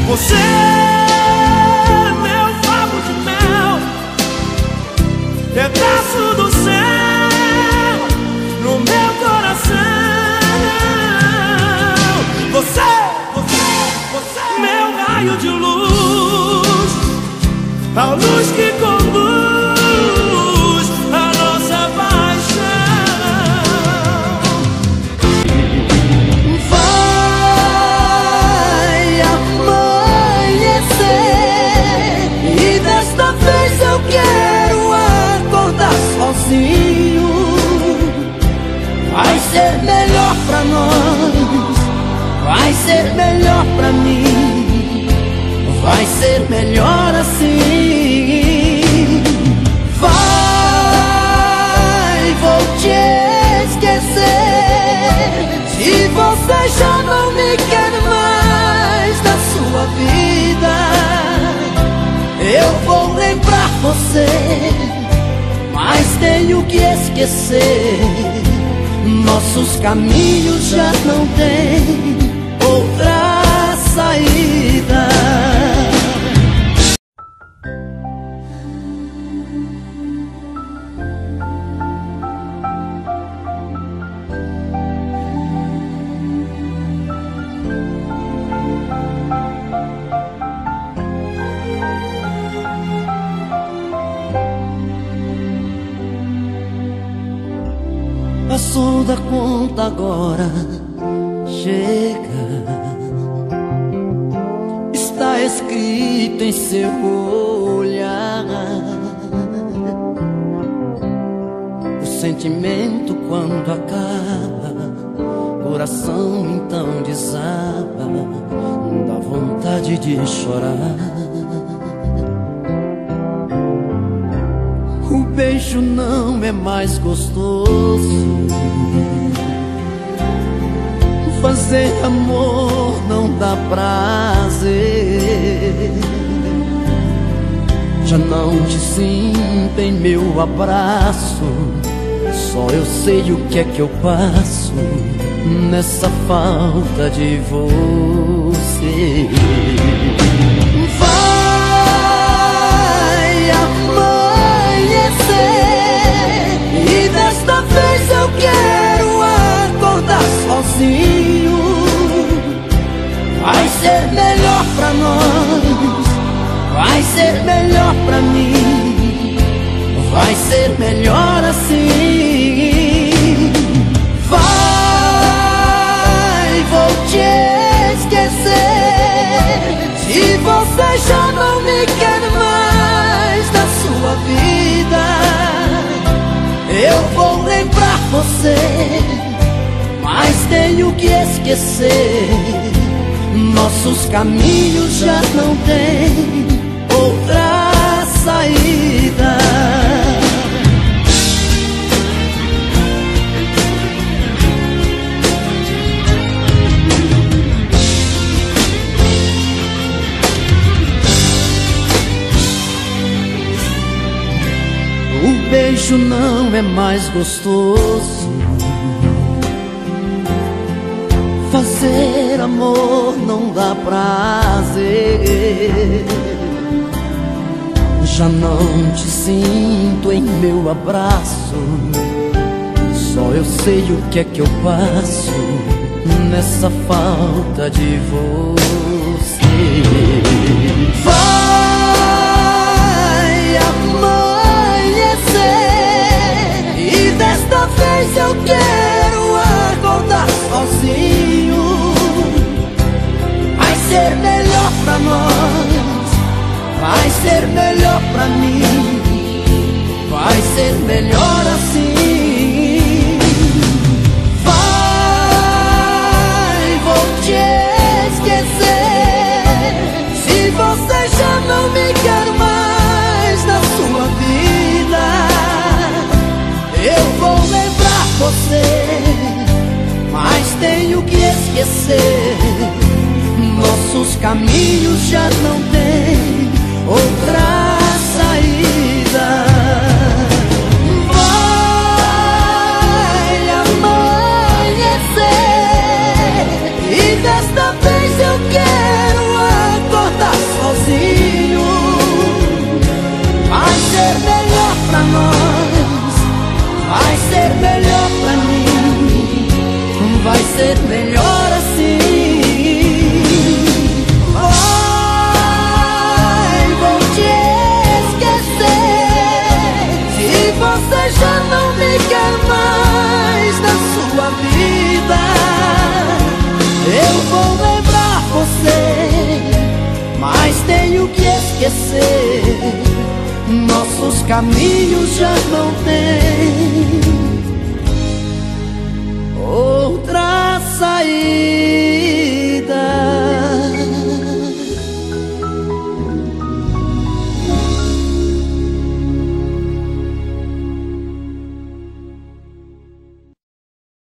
Você é meu favo de mel, pedaço do céu no meu coração. Você, meu raio de luz, a luz que conduz a nossa paixão. Vai amanhecer e desta vez eu quero acordar sozinho. Vai ser melhor pra nós, vai ser melhor pra mim, vai ser melhor assim. Vai, vou te esquecer. Se você já não me quer mais na sua vida, eu vou lembrar você, mas tenho que esquecer. Nossos caminhos já não têm outra saída. Passou da conta agora, chega. Está escrito em seu olhar. O sentimento quando acaba, coração então desaba, dá vontade de chorar. O beijo não é mais gostoso, fazer amor não dá prazer. Já não te sinto em meu abraço, só eu sei o que é que eu passo nessa falta de você. Vai amanhecer e desta vez eu quero acordar sozinho. Vai ser melhor pra nós, vai ser melhor pra mim, vai ser melhor assim. Vai, vou te esquecer. Se você já não me quer mais na sua vida, eu vou lembrar você, mas tenho que esquecer. Nossos caminhos já não têm outra saída. O beijo não é mais gostoso, fazer amor não dá prazer. Já não te sinto em meu abraço, só eu sei o que é que eu passo nessa falta de você. Vai amanhecer e desta vez eu quero acordar sozinho. Vai ser melhor pra nós, vai ser melhor pra mim, vai ser melhor assim. Vai, vou te esquecer. Se você já não me quer mais na sua vida, eu vou lembrar você, mas tenho que esquecer. Nossos caminhos já não têm outra saída. Vai amanhecer e desta vez eu quero acordar esquecer, nossos caminhos já não têm